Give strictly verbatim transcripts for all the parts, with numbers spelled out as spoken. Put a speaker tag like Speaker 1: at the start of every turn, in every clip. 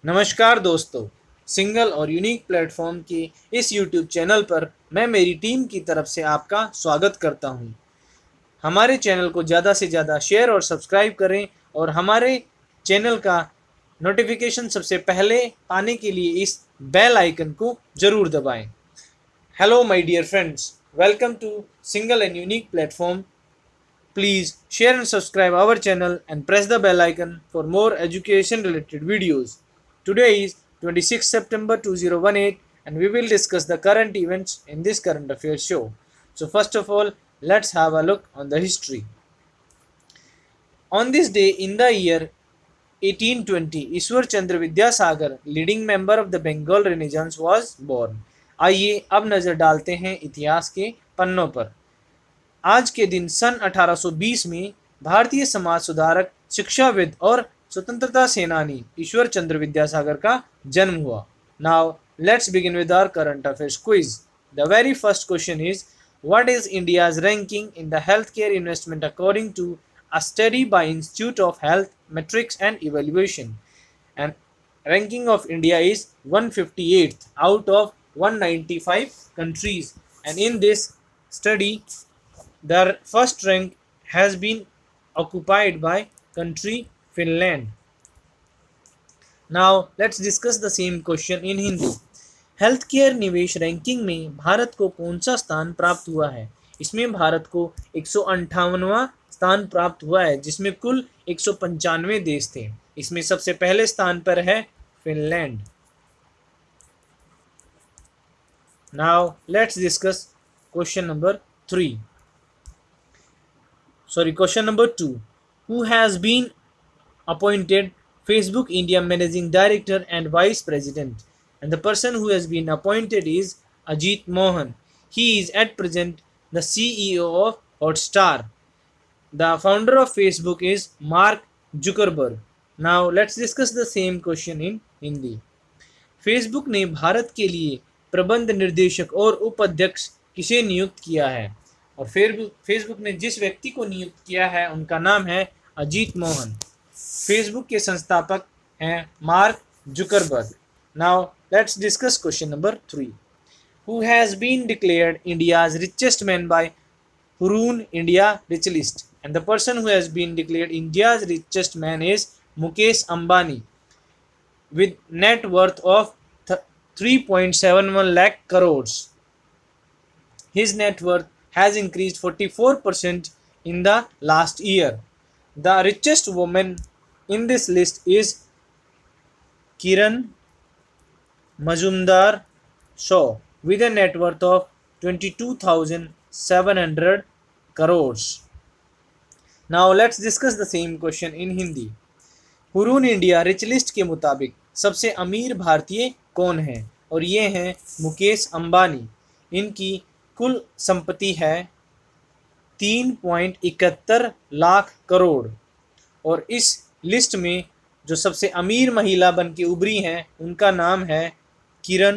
Speaker 1: नमस्कार दोस्तों, सिंगल और यूनिक प्लेटफॉर्म के इस यूट्यूब चैनल पर मैं मेरी टीम की तरफ से आपका स्वागत करता हूं। हमारे चैनल को ज़्यादा से ज़्यादा शेयर और सब्सक्राइब करें और हमारे चैनल का नोटिफिकेशन सबसे पहले पाने के लिए इस बेल आइकन को ज़रूर दबाएं। Hello my dear friends, welcome to single and unique platform. Please share and subscribe our channel and press the bell icon for more education related videos. Today is twenty-sixth September two thousand eighteen and we will discuss the current events in this current affairs show. So first of all, let's have a look on the history. On this day in the year eighteen twenty, Ishwar Chandra Vidyasagar, leading member of the Bengal Renaissance, was born. आइए अब नज़र डालते हैं इतिहास के पन्नों पर। आज के दिन सन अठारह सौ बीस में भारतीय समाज सुधारक, शिक्षाविद और स्वतंत्रता सेनानी ईश्वर चंद्र विद्यासागर का जन्म हुआ। Now let's begin with our current affairs quiz. The very first question is, what is India's ranking in the health care investment according to a study by institute of health metrics and evaluation? And ranking of India is one hundred fifty-eighth out of one hundred ninety-five countries, and in this study the first rank has been occupied by country Finland. Now let's discuss the same question in Hindi. Health care निवेश ranking में भारत को कौन सा स्थान प्राप्त हुआ है? इसमें भारत को एक सौ अंठावनवां स्थान प्राप्त हुआ है, जिसमें कुल एक सौ पंचानवे देश थे। इसमें सबसे पहले स्थान पर है Finland. Now let's discuss question number three. Sorry, question number two. Who has been appointed Facebook India Managing Director and Vice President? And the person who has been appointed is Ajit Mohan. He is at present the C E O of Hotstar. The founder of Facebook is Mark Zuckerberg. Now let's discuss the same question in Hindi. Facebook ने भारत के लिए प्रबंध निर्देशक और उपाध्यक्ष किसे नियुक्त किया है? और फिर फेसबुक ने जिस व्यक्ति को नियुक्त किया है उनका नाम है अजीत मोहन। फेसबुक के संस्थापक हैं Mark Zuckerberg. Now let's discuss question number three. Who has been declared India's richest man by Hurun India rich list? And the person who has been declared India's richest man is Mukesh Ambani with net worth of three point seven one lakh crores. His net worth has increased forty-four percent in the last year. The richest woman in this list is Kiran Majumdar-Shaw with a net worth of twenty-two thousand seven hundred crores. Now let's discuss the same question in Hindi. Hurun India rich list के मुताबिक सबसे अमीर भारतीय कौन है? और ये हैं मुकेश अंबानी। इनकी कुल संपत्ति है तीन पॉइंट इकहत्तर लाख करोड़। और इस लिस्ट में जो सबसे अमीर महिला बन के उभरी हैं उनका नाम है किरण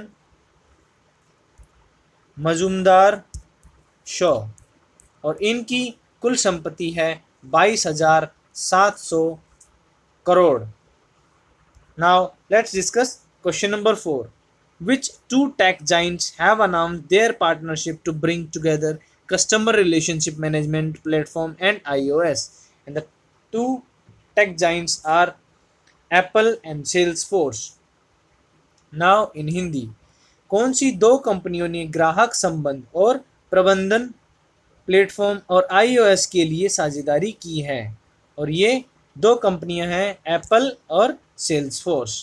Speaker 1: मजुमदार शॉ, और इनकी कुल संपत्ति है बाईस हजार सात सौ crore. Now let's discuss question number four. Which two tech giants have announced their partnership to bring together customer relationship management platform and iOS? And the two tech giants are Apple and Salesforce. Now in Hindi, कौन सी दो कंपनियों ने ग्राहक संबंध और प्रबंधन platform और iOS के लिए साझेदारी की है? और ये दो कंपनियां हैं एप्पल और Salesforce.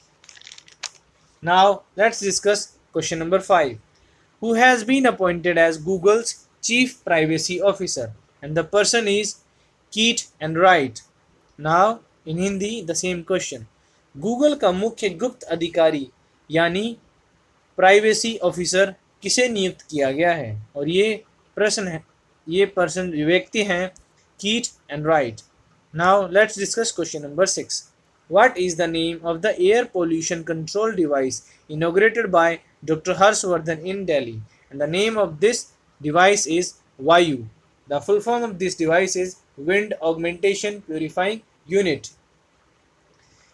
Speaker 1: Now let's discuss question number five. Who has been appointed as Google's chief privacy officer? And the person is Keith Enright. Now in Hindi the same question. Google का मुख्य गुप्त अधिकारी यानी प्राइवेसी ऑफिसर किसे नियुक्त किया गया है? और ये प्रश्न है ये पर्सन व्यक्ति हैं Keith Enright. Now let's discuss question number six. What is the name of the air pollution control device inaugurated by Doctor Harshvardhan in Delhi? And the name of this device is Vayu. The full form of this device is Wind Augmentation Purifying Unit.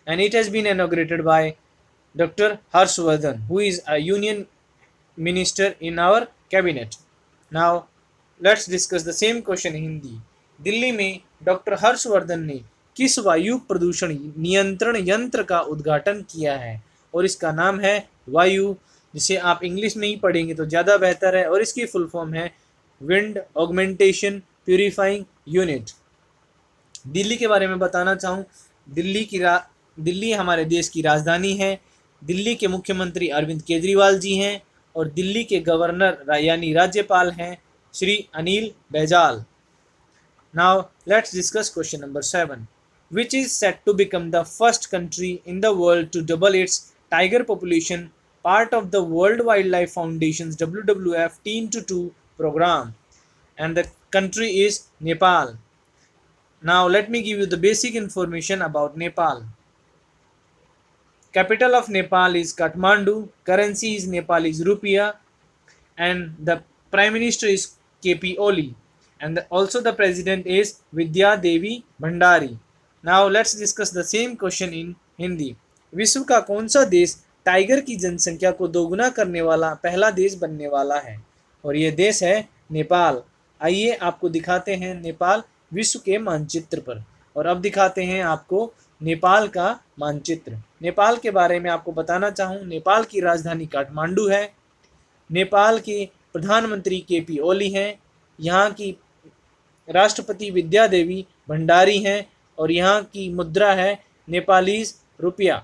Speaker 1: and it has been inaugurated by Doctor Harshvardhan, who is a union minister in our cabinet. Now let's discuss the same question in Hindi. Delhi में doctor Harshvardhan ने किस वायु प्रदूषण नियंत्रण यंत्र का उद्घाटन किया है, और इसका नाम है वायु, जिसे आप इंग्लिश में ही पढ़ेंगे तो ज़्यादा बेहतर है, और इसकी फुल फॉर्म है wind augmentation purifying unit. Delhi के बारे में बताना चाहूँ, दिल्ली की रा दिल्ली हमारे देश की राजधानी है। दिल्ली के मुख्यमंत्री अरविंद केजरीवाल जी हैं, और दिल्ली के गवर्नर यानी राज्यपाल हैं Shri Anil Baijal. Now let's discuss question number seven, which is set to become the first country in the world to double its tiger population, part of the World Wildlife Foundation's W W F Teen to Two program, and the country is Nepal. Now let me give you the basic information about Nepal. Capital of Nepal is Kathmandu, currency is Nepalese rupiah, and the Prime Minister is K P Oli. And the, also the president is Vidya Devi Bhandari. Now let's discuss the same question in Hindi. विश्व का कौन सा देश tiger की जनसंख्या को दोगुना करने वाला पहला देश बनने वाला है, और ये देश है नेपाल। आइए आपको दिखाते हैं नेपाल विश्व के मानचित्र पर, और अब दिखाते हैं आपको नेपाल का मानचित्र। नेपाल के बारे में आपको बताना चाहूँ, नेपाल की राजधानी काठमांडू है। नेपाल के प्रधानमंत्री के पी ओली हैं। यहाँ की राष्ट्रपति विद्या देवी भंडारी हैं, और यहाँ की मुद्रा है नेपालीज रुपया।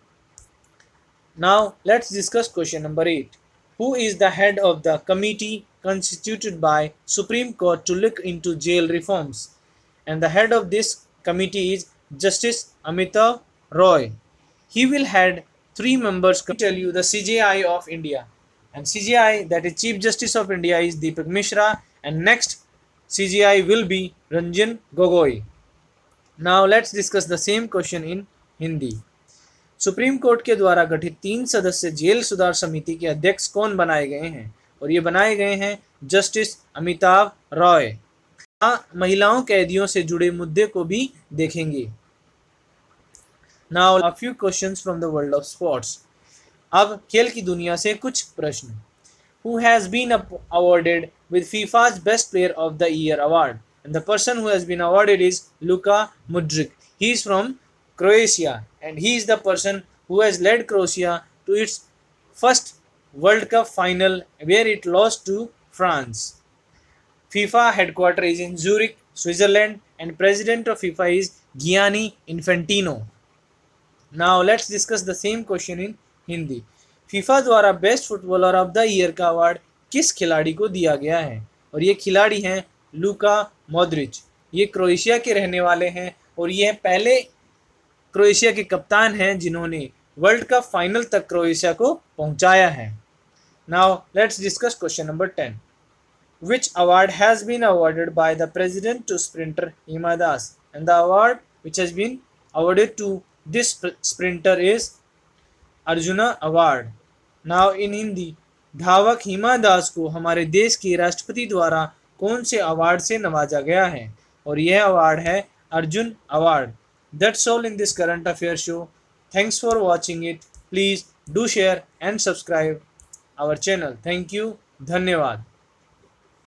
Speaker 1: Now let's discuss question number eight. Who is the head of the committee constituted by Supreme Court to look into jail reforms? And the head of this committee is Justice Amitav Roy. He will head three members. Can tell you the C J I of India, and C J I, that is Chief Justice of India, is Deepak Mishra, and next C J I will be Ranjan Gogoi. Now let's discuss the same question in Hindi. Supreme Court के द्वारा गठित तीन सदस्य jail सुधार समिति के अध्यक्ष कौन बनाए गए हैं, और ये बनाए गए हैं जस्टिस अमिताभ रॉय। महिलाओं कैदियों से जुड़े मुद्दे को भी देखेंगे। Now a few questions from the world of sports. अब खेल की दुनिया से कुछ प्रश्न। Who has been awarded with FIFA's Best Player of the Year award? And the person who has been awarded is Luka Modric. He is from Croatia, and he is the person who has led Croatia to its first World Cup final, where it lost to France. FIFA headquarters is in Zurich, Switzerland, and president of FIFA is Gianni Infantino. Now let's discuss the same question in Hindi. FIFA द्वारा best footballer of the year का award किस खिलाड़ी को दिया गया है, और ये खिलाड़ी हैं लूका मॉड्रिच। ये क्रोएशिया के रहने वाले हैं, और ये पहले क्रोएशिया के कप्तान हैं जिन्होंने वर्ल्ड कप फाइनल तक क्रोएशिया को पहुंचाया है। Now let's discuss question number ten. Which award has been awarded by the president to sprinter Hima Das, and the award which has been awarded to this sprinter is Arjuna award. Now in Hindi, धावक हिमा दास को हमारे देश के राष्ट्रपति द्वारा कौन से अवार्ड से नवाजा गया है, और यह अवार्ड है Arjun award. That's all in this current affair show. Thanks for watching it. Please do share and subscribe our channel. Thank you. धन्यवाद।